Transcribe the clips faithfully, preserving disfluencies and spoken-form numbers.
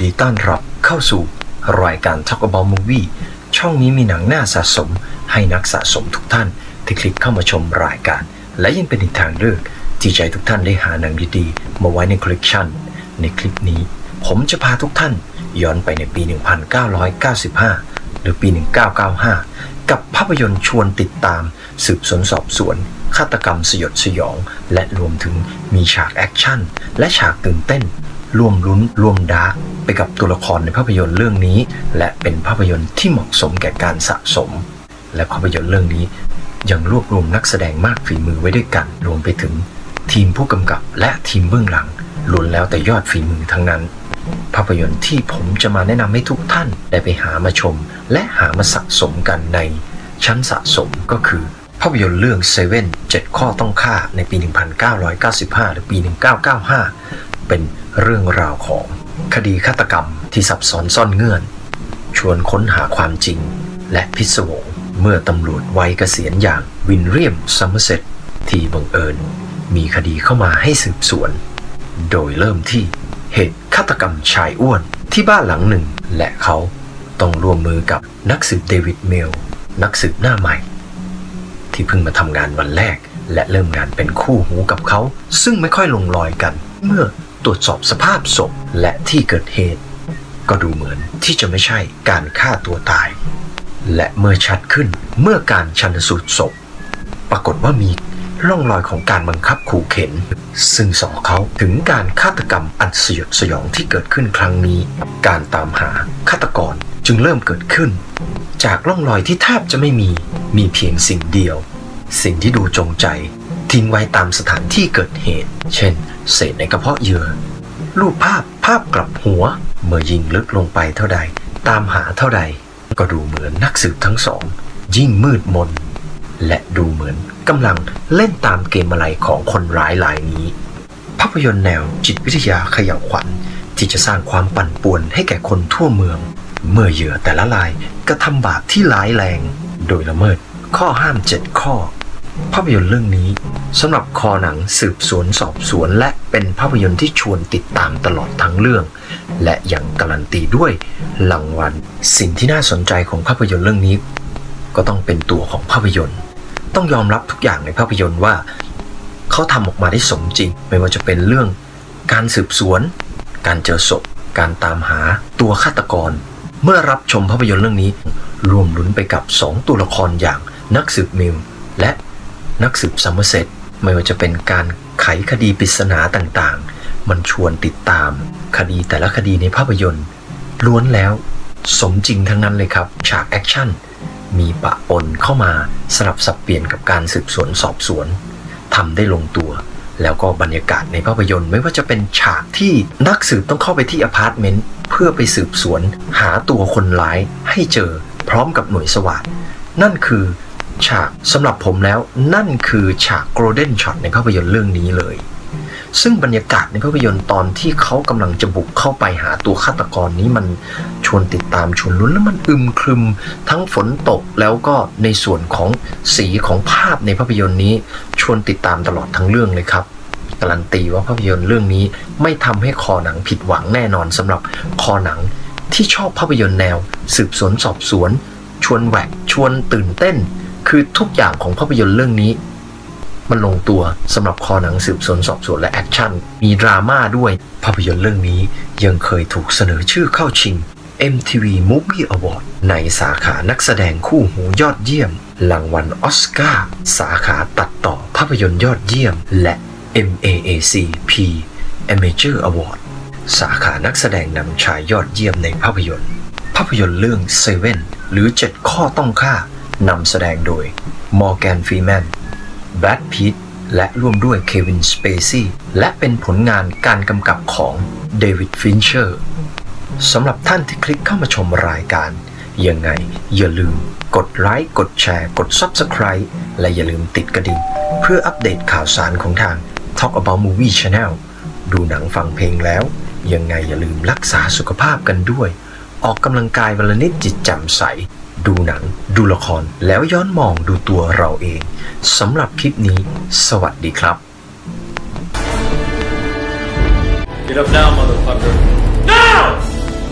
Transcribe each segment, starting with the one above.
ดีต้อนรับเข้าสู่รายการ Talk About Movie ช่องนี้มีหนังน่าสะสมให้นักสะสมทุกท่านที่คลิกเข้ามาชมรายการและยังเป็นอีกทางเลือกที่จะให้ทุกท่านได้หาหนังดีๆมาไว้ในคอลเลกชันในคลิปนี้ผมจะพาทุกท่านย้อนไปในปี หนึ่งพันเก้าร้อยเก้าสิบห้า หรือปี หนึ่งพันเก้าร้อยเก้าสิบห้า กับภาพยนตร์ชวนติดตามสืบสวนสอบสวนฆาตกรรมสยดสยองและรวมถึงมีฉากแอคชั่นและฉากตื่นเต้นร่วมลุ้นร่วมดาร์กไปกับตัวละครในภาพยนตร์เรื่องนี้และเป็นภาพยนตร์ที่เหมาะสมแก่การสะสมและภาพยนตร์เรื่องนี้ยังรวบรวมนักแสดงมากฝีมือไว้ด้วยกันรวมไปถึงทีมผู้กำกับและทีมเบื้องหลังล้วนแล้วแต่ยอดฝีมือทั้งนั้นภาพยนตร์ที่ผมจะมาแนะนำให้ทุกท่านได้ไปหามาชมและหามาสะสมกันในชั้นสะสมก็คือภาพยนตร์เรื่องเซเว่น เจ็ดข้อต้องฆ่าในปี หนึ่งพันเก้าร้อยเก้าสิบห้า หรือปี หนึ่งพันเก้าร้อยเก้าสิบห้า เป็นเรื่องราวของคดีฆาตกรรมที่ซับซ้อนซ่อนเงื่อนชวนค้นหาความจริงและพิศวงเมื่อตำรวจวัยเกษียณอย่างวินเรียม ซัมเมอร์เซ็ตที่บังเอิญมีคดีเข้ามาให้สืบสวนโดยเริ่มที่เหตุฆาตกรรมชายอ้วนที่บ้านหลังหนึ่งและเขาต้องร่วมมือกับนักสืบเดวิดเมลนักสืบหน้าใหม่ที่เพิ่งมาทำงานวันแรกและเริ่มงานเป็นคู่หูกับเขาซึ่งไม่ค่อยลงรอยกันเมื่อตรวจสอบสภาพศพและที่เกิดเหตุก็ดูเหมือนที่จะไม่ใช่การฆ่าตัวตายและเมื่อชัดขึ้นเมื่อการชันสูตรศพปรากฏว่ามีร่องรอยของการบังคับขู่เข็นซึ่งสอเขาถึงการฆาตกรรมอันสยดสยองที่เกิดขึ้นครั้งนี้การตามหาฆาตกรจึงเริ่มเกิดขึ้นจากร่องรอยที่แทบจะไม่มีมีเพียงสิ่งเดียวสิ่งที่ดูจงใจทิ้งไว้ตามสถานที่เกิดเหตุเช่นเศษในกระเพาะเหยื่อรูปภาพภาพกลับหัวเมื่อยิ่งลึกลงไปเท่าใดตามหาเท่าใดก็ดูเหมือนนักสืบทั้งสองยิ่งมืดมนและดูเหมือนกำลังเล่นตามเกมอะไรของคนร้ายรายนี้ภาพยนตร์แนวจิตวิทยาเขย่าวขวัญที่จะสร้างความปั่นป่วนให้แก่คนทั่วเมืองเมื่อเหยื่อแต่ละรายกระทำบาปที่ร้ายแรงโดยละเมิดข้อห้ามเจ็ดข้อภาพยนตร์เรื่องนี้สำหรับคอหนังสืบสวนสอบสวนและเป็นภาพยนตร์ที่ชวนติดตามตลอดทั้งเรื่องและยังการันตีด้วยรางวัลสิ่งที่น่าสนใจของภาพยนตร์เรื่องนี้ก็ต้องเป็นตัวของภาพยนตร์ต้องยอมรับทุกอย่างในภาพยนตร์ว่าเขาทำออกมาได้สมจริงไม่ว่าจะเป็นเรื่องการสืบสวนการเจอศพการตามหาตัวฆาตกรเมื่อรับชมภาพยนตร์เรื่องนี้รวมลุ้นไปกับสองตัวละครอย่างนักสืบมิลและนักสืบซัมเมอร์เซ็ตไม่ว่าจะเป็นการไขคดีปริศนาต่างๆมันชวนติดตามคดีแต่ละคดีในภาพยนตร์ล้วนแล้วสมจริงทั้งนั้นเลยครับฉากแอคชั่นมีปะปนเข้ามาสลับสับเปลี่ยนกับการสืบสวนสอบสวนทำได้ลงตัวแล้วก็บรรยากาศในภาพยนตร์ไม่ว่าจะเป็นฉากที่นักสืบต้องเข้าไปที่อพาร์ตเมนต์เพื่อไปสืบสวนหาตัวคนร้ายให้เจอพร้อมกับหน่วยสวาทนั่นคือฉากสำหรับผมแล้วนั่นคือฉากโกลเด้นช็อตในภาพยนตร์เรื่องนี้เลยซึ่งบรรยากาศในภาพยนตร์ตอนที่เขากำลังจะบุกเข้าไปหาตัวฆาตกรนี้มันชวนติดตามชวนลุ้นแล้วมันอึมครึมทั้งฝนตกแล้วก็ในส่วนของสีของภาพในภาพยนตร์นี้ชวนติดตามตลอดทั้งเรื่องเลยครับการันตีว่าภาพยนตร์เรื่องนี้ไม่ทำให้คอหนังผิดหวังแน่นอนสำหรับคอหนังที่ชอบภาพยนตร์แนวสืบสวนสอบสวนชวนแหวกชวนตื่นเต้นคือทุกอย่างของภาพยนตร์เรื่องนี้มันลงตัวสำหรับคอหนังสืบสวนสอบสวนและแอคชั่นมีดราม่าด้วยภาพยนตร์เรื่องนี้ยังเคยถูกเสนอชื่อเข้าชิง เอ็ม ที วี Movie Award ในสาขานักแสดงคู่หูยอดเยี่ยมรางวัลออสการ์สาขาตัดต่อภาพยนตร์ยอดเยี่ยมและ เอ็ม เอ เอ ซี พี Amateur Award สาขานักแสดงนำชายยอดเยี่ยมในภาพยนตร์ภาพยนตร์เรื่องเซเว่นหรือเจ็ดข้อต้องฆ่านำแสดงโดยมอร์แกน ฟรีแมนแบรด พิตต์และร่วมด้วยเควิน สเปซี่และเป็นผลงานการกำกับของเดวิด ฟินเชอร์สำหรับท่านที่คลิกเข้ามาชมรายการยังไงอย่าลืมกดไลค์กดแชร์กด ซับสไครบ์ และอย่าลืมติดกระดิ่งเพื่ออัปเดตข่าวสารของทาง Talk About Movie Channel ดูหนังฟังเพลงแล้วยังไงอย่าลืมรักษาสุขภาพกันด้วยออกกำลังกายวันละนิดจิตแจ่มใสดูหนังดูละครแล้วย้อนมองดูตัวเราเองสำหรับคลิปนี้สวัสดีครับ Get up now, motherfucker. Now!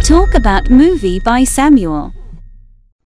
Talk about movie by Samuel.